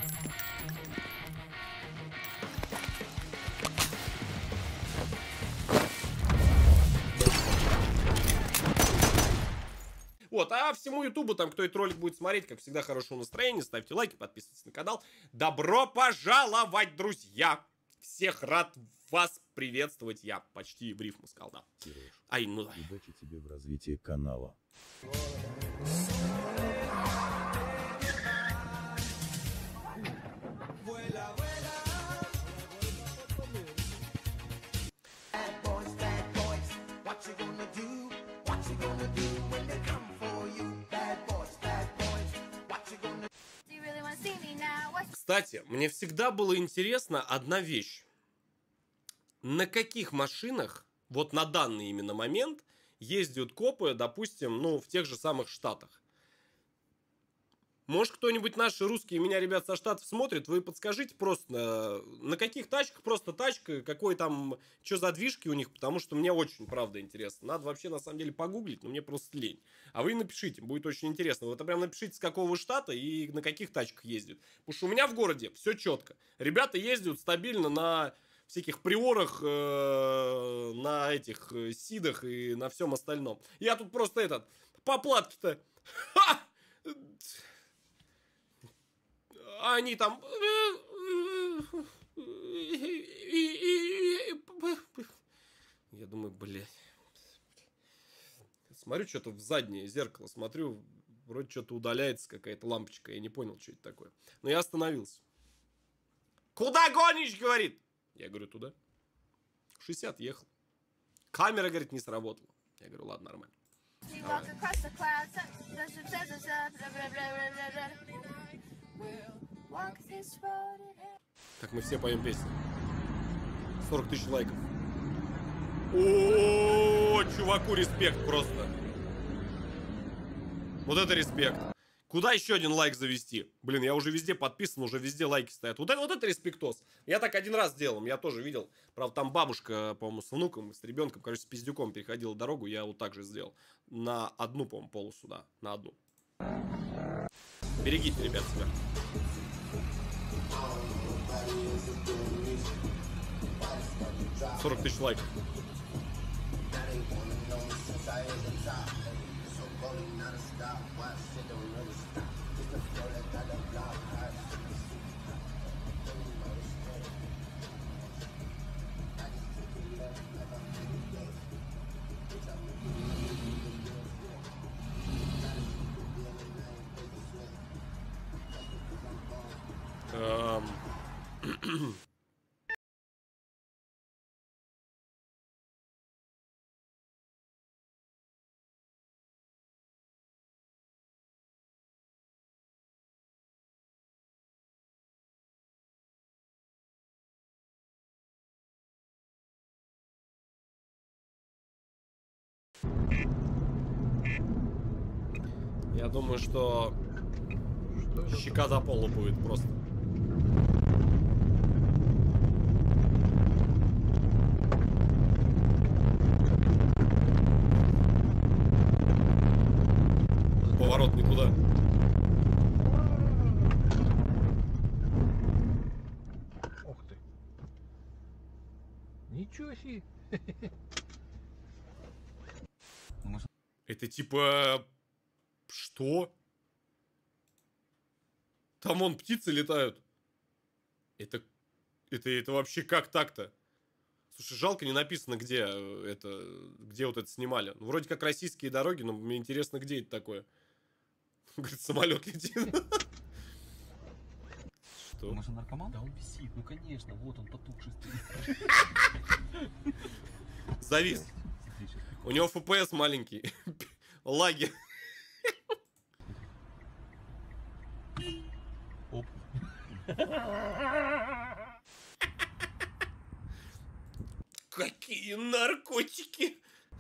Вот, а всему Ютубу, там, кто этот ролик будет смотреть, как всегда, хорошего настроения, ставьте лайки, подписывайтесь на канал. Добро пожаловать, друзья! Всех рад вас приветствовать. Я почти в рифму сказал, да. Ай, ну да. Удачи тебе в развитии канала. Кстати, мне всегда было интересно одна вещь. На каких машинах, вот на данный именно момент, ездят копы, допустим, ну, в тех же самых Штатах? Может, кто-нибудь наши русские меня, ребят, со Штатов смотрит, вы подскажите просто, на каких тачках, просто тачка, какой там, что за движки у них, потому что мне очень, правда, интересно. Надо вообще, на самом деле, погуглить, но мне просто лень. А вы напишите, будет очень интересно. Вот прям напишите, с какого штата и на каких тачках ездят. Потому что у меня в городе все четко. Ребята ездят стабильно на всяких приорах, на этих сидах и на всем остальном. Я тут просто по платке-то... Они там... Я думаю, блядь. Смотрю, что-то в заднее зеркало. Смотрю, вроде что-то удаляется, какая-то лампочка. Я не понял, что это такое. Но я остановился. Куда гонишь, говорит? Я говорю, туда. 60 ехал. Камера, говорит, не сработала. Я говорю, ладно, нормально. Так мы все поем песню. 40 тысяч лайков. О, чуваку респект просто. Вот это респект. Куда еще один лайк завести? Блин, я уже везде подписан, уже везде лайки стоят. Вот это респектос. Я так один раз делал, я тоже видел. Правда, там бабушка, по-моему, с внуком, с ребенком, короче, с пиздюком переходила дорогу. Я вот так же сделал. На одну, по-моему, полосу, да. На одну. Берегите, ребят, себя. 40 тысяч лайков. Я думаю, что щека до пола будет просто. Поворот никуда. Ух ты. Ничего себе. Это типа... Что? Там вон птицы летают. Это вообще как так-то? Слушай, жалко, не написано, где вот это снимали. Ну, вроде как российские дороги, но мне интересно, где это такое. Говорит, самолет летит. Что? Может, он наркоман? Да он висит, ну конечно, вот он потухший стоит. Завис. У него FPS маленький. Лаги. Оп. Какие наркотики!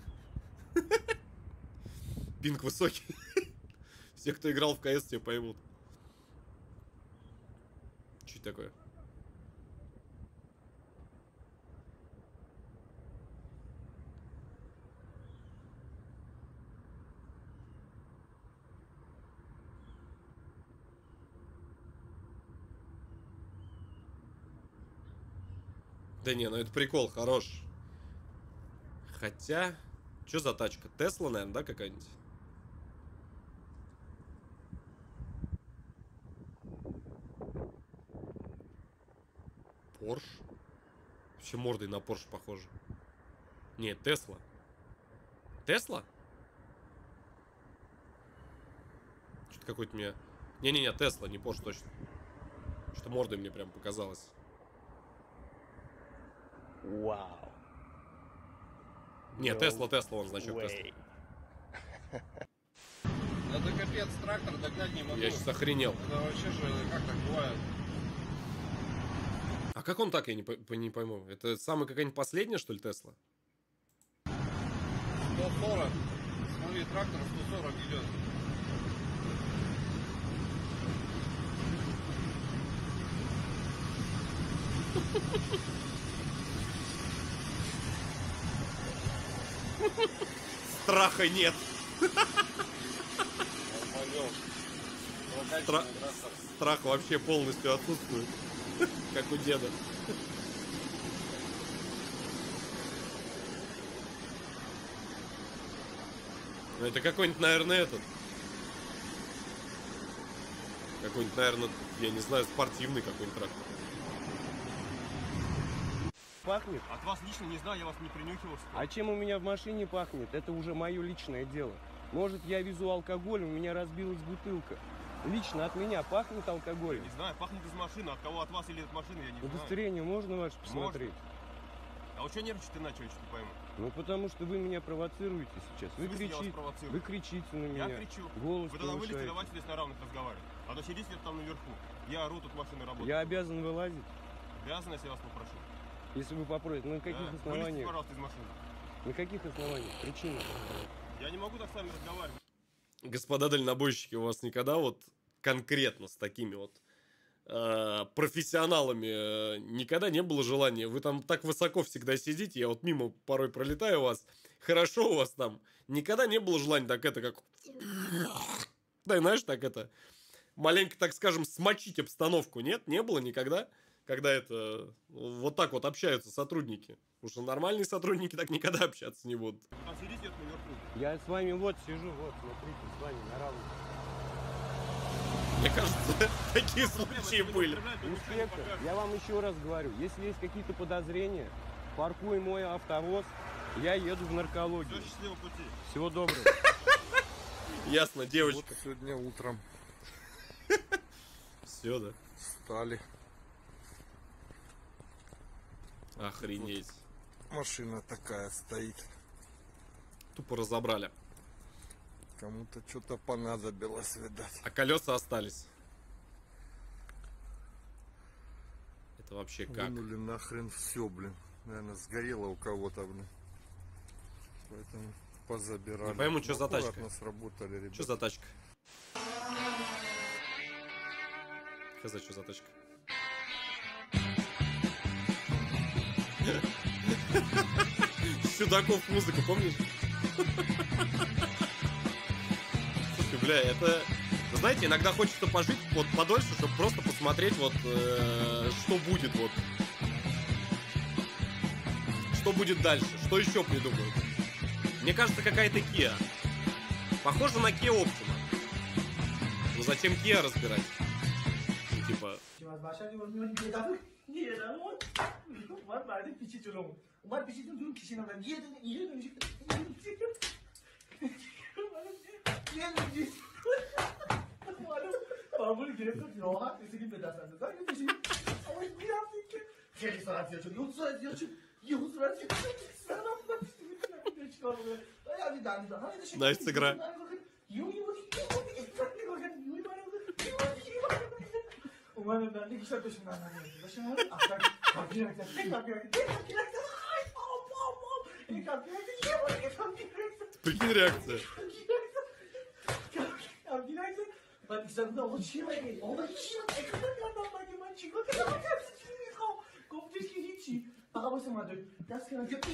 Пинг высокий. Все, кто играл в КС, все поймут. Что это такое? Да не, ну это прикол, хорош. Хотя... Что за тачка? Тесла, наверное, да, какая-нибудь? Порш? Вообще мордой на Порш похоже. Нет, Тесла. Тесла? Что-то какой-то мне... Не-не-не, Тесла, не Порш точно. Что мордой мне прям показалось. Вау. Не, Тесла, вон значок Тесла. Это капец, трактор догнать не могу. Я сейчас охренел. Это вообще же, как так бывает? А как он так, я не пойму. Это самая какая-нибудь последняя, что ли, Тесла? 140. Смотри, трактор 140 идет. Страха нет. Страх вообще полностью отсутствует. Как у деда. Ну это какой-нибудь, наверное, этот. Какой-нибудь, наверное, я не знаю, спортивный какой-нибудь трактор. Пахнет? От вас лично не знаю, я вас не принюхивался. А чем у меня в машине пахнет, это уже мое личное дело. Может, я везу алкоголь, у меня разбилась бутылка. Лично от меня пахнет алкоголь. Не знаю, пахнет из машины. От кого, от вас или от машины, я не знаю. Удостоверение можно ваше посмотреть? А вот что нервничать иначе, я что-то не пойму. Ну, потому что вы меня провоцируете сейчас. В смысле я вас провоцирую? Вы кричите на меня. Я кричу. Голос Вы тогда вылезьте, повышаете. давайте здесь на равных разговаривать. А то сидите там наверху. Я ору, тут машины работают. Я обязан вылазить, Обязан, если я вас попрошу. если вы попросите. На каких Вылезьте, основаниях? пожалуйста, из машины. На каких основаниях? Причина. Я не могу так с вами разговаривать. Господа дальнобойщики, у вас никогда вот конкретно с такими вот профессионалами никогда не было желания? Вы там так высоко всегда сидите, я вот мимо порой пролетаю у вас, хорошо у вас там, никогда не было желания так это как... Да, знаешь, так это, маленько, так скажем, смочить обстановку, нет? Не было никогда, когда это вот так вот общаются сотрудники? Потому что нормальные сотрудники так никогда общаться не будут. Вы там сидите вот наверху. Я с вами вот сижу, вот, смотрите, с вами на равных. Мне кажется, такие случаи были. Инспектор, я вам еще раз говорю, если есть какие-то подозрения, паркуй мой автовоз, я еду в наркологию. Все, счастливого пути. Всего доброго. Ясно, девочка. Вот сегодня утром Все, да? встали. Охренеть. Машина такая стоит. Тупо разобрали. Кому-то что-то понадобилось, видать. А колеса остались. Это вообще как? Вынули нахрен все, блин. Наверное, сгорело у кого-то, блин. Поэтому позабирали. Не пойму, что за тачка. Аккуратно сработали, ребята. Что за тачка? Хз, что за тачка? Судаков музыку, помнишь? Слушай, бля, это... Знаете, иногда хочется пожить вот подольше, чтобы просто посмотреть вот, что будет вот. Что будет дальше, что еще придумают. Мне кажется, какая-то Kia. Похоже на Kia Optima. Ну зачем Kia разбирать? Ну, типа... از بشر می‌بینیم یه دفعه اومد بعد پیچی جلومون اومد پیچیدون دور کشیدم یه دونه بابول گرفت راحت رسیدیم به دست انداز زنگ پیچید اما می‌رفتیم که خیلی ساعت زیاد شد یه ساعت زیاد شد یه ساعت زیاد شد Nice игра. اومدم بنده کشتر بشون نمیدونم باشم اصلا کافی نکرد Прикинь реакция. بعد ایستادم آقا چیه مگه آقا چیه اکرام کردم مگه من چیکار کردم چی میخوام گفتش که هیچی فقط واسه من دست کردم که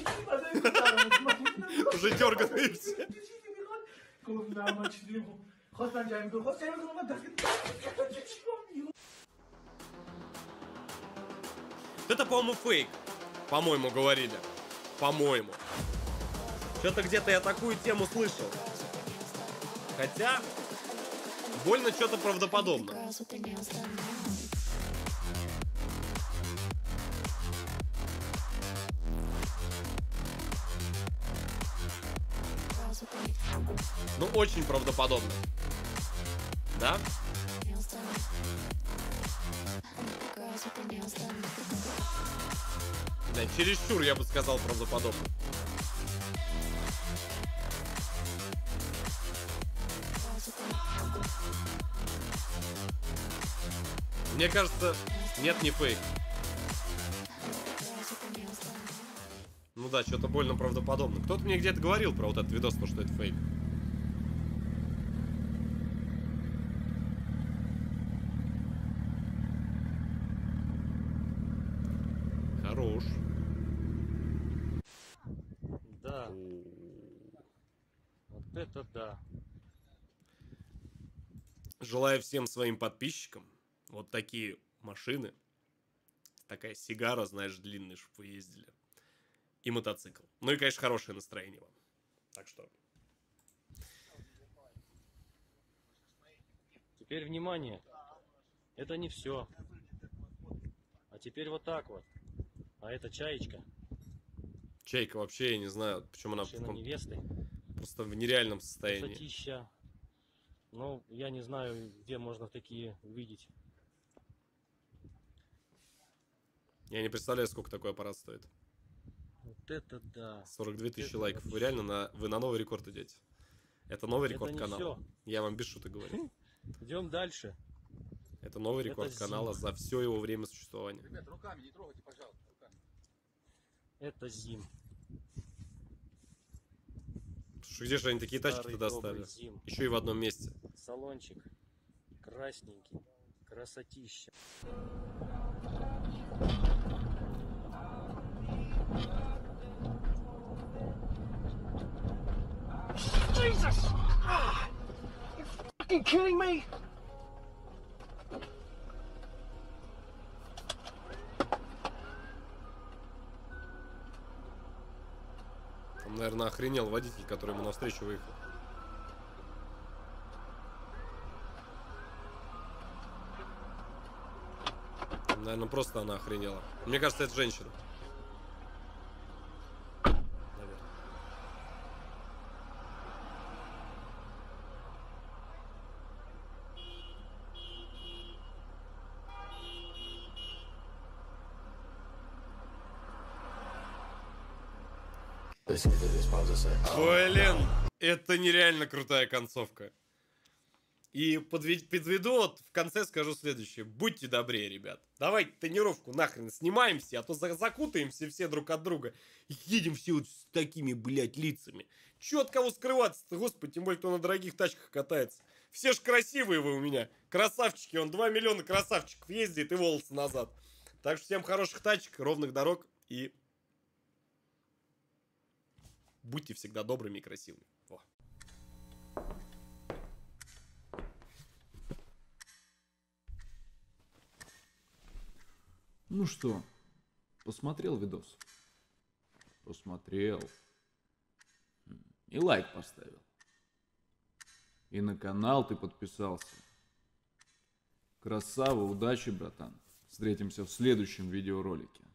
Уже дерганые все. گفت نه من چیزی نمیخوام خواستم جمعی کنم خواست جمعی کنم من دست کردم چیکار Это, по-моему, фейк. По-моему, говорили. По-моему. Что-то где-то я такую тему слышал. Хотя, больно что-то правдоподобно. Ну, очень правдоподобно. Да? Да, чересчур, я бы сказал, правдоподобно. Мне кажется, нет, не фейк. Ну да, что-то больно правдоподобно. Кто-то мне где-то говорил про вот этот видос, то, что это фейк. Хорош. Да. Вот это да. Желаю всем своим подписчикам вот такие машины. Такая сигара, знаешь, длинная, чтобы вы ездили. И мотоцикл. Ну и, конечно, хорошее настроение вам. Так что... Теперь внимание. Это не все. А теперь вот так вот. А это чаечка. Чайка вообще, я не знаю, почему она Машина невесты. просто в нереальном состоянии. Красотища. Ну, я не знаю, где можно такие увидеть. Я не представляю, сколько такой аппарат стоит. Вот это да. 42 тысячи Это лайков. Вы вообще. реально вы на новый рекорд идете. Это новый рекорд не канала. всё. Я вам без шуток говорю. Идем дальше. Это новый Это рекорд зима. канала за все его время существования. Ребят, руками не трогайте, пожалуйста, руками. Это зим. Слушай, где же они такие тачки Старый туда добрый ставят? зим. Еще и в одном месте. Салончик. Красненький. Красотища. Jesus! You fucking kidding me? Там, наверное, охренел водитель, который ему навстречу выехал. Там, наверное, просто она охренела. Мне кажется, это женщина. Наверное. Блин, это нереально крутая концовка. И подведу вот в конце скажу следующее. Будьте добрее, ребят. Давайте тренировку нахрен снимаем все, а то закутаемся все друг от друга. И едем все вот с такими, блядь, лицами. Че от кого скрываться-то, господи, тем более, кто на дорогих тачках катается. Все ж красивые вы у меня. Красавчики, он 2 миллиона красавчиков ездит и волосы назад. Так что всем хороших тачек, ровных дорог и... Будьте всегда добрыми и красивыми. Во. Ну что, посмотрел видос? Посмотрел. И лайк поставил. И на канал ты подписался. Красава, удачи, братан. Встретимся в следующем видеоролике.